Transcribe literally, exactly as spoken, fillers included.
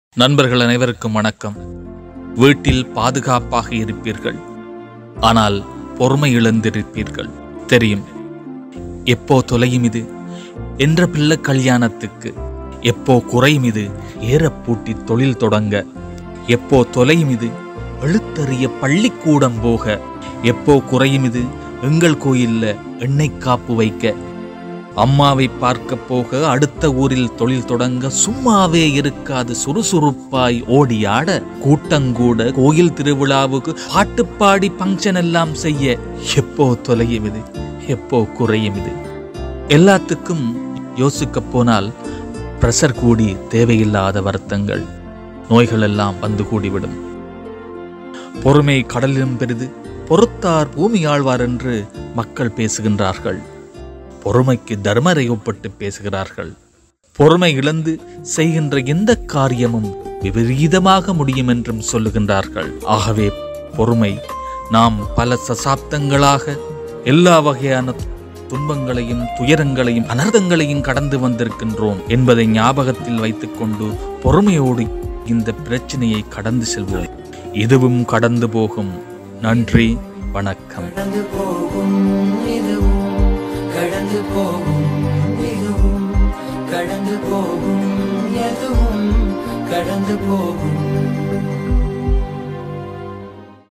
நண்பர்கள் அனைவருக்கும் வணக்கம். வீட்டில் பாதுகாப்பாக இருப்பீர்கள், ஆனால் பொறுமை இழந்திருப்பீர்கள். தெரியும், எப்போ தொலையும் இது என்ற பிள்ளை கல்யாணத்துக்கு, எப்போ குறையும் இது ஏறப்பூட்டி தொழில் தொடங்க, எப்போ தொலையும் இது எழுத்தறிய பள்ளிக்கூடம் போக, எப்போ குறையும் இது எங்கள் கோயில்ல எண்ணெய் காப்பு வைக்க, அம்மாவை பார்க்க போக அடுத்த ஊரில் தொழில் தொடங்க சும்மாவே இருக்காது சுறுசுறுப்பாய் ஓடியாட, கூட்டங்கூட கோயில் திருவிழாவுக்கு பாட்டுப்பாடி பங்கன் எல்லாம் செய்ய, எப்போ தொலையும் இது எப்போ குறையும் இது. எல்லாத்துக்கும் யோசிக்க போனால் பிரஷர் கூடி தேவையில்லாத வருத்தங்கள், நோய்கள் எல்லாம் வந்து கூடிவிடும். பொறுமை கடலிலும் பெரிது, பொறுத்தார் பூமி ஆழ்வார் என்று மக்கள் பேசுகின்றார்கள். பொறுமைக்கு தர்மரை ஒப்பட்டு பேசுகிறார்கள். பொறுமை இழந்து செய்கின்ற எந்த காரியமும் விபரீதமாக முடியும் என்றும் சொல்லுகின்றார்கள். ஆகவே பொறுமை, நாம் பல சசாப்தங்களாக எல்லா வகையான துன்பங்களையும் துயரங்களையும் அனர்த்தங்களையும் கடந்து வந்திருக்கின்றோம் என்பதை ஞாபகத்தில் வைத்துக்கொண்டு பொறுமையோடு இந்த பிரச்சனையை கடந்து செல்வோம். இதுவும் கடந்து போகும். நன்றி, வணக்கம். கடந்து போகும் இதுவும், கடந்து போகும் எதுவும் கடந்து போகும்.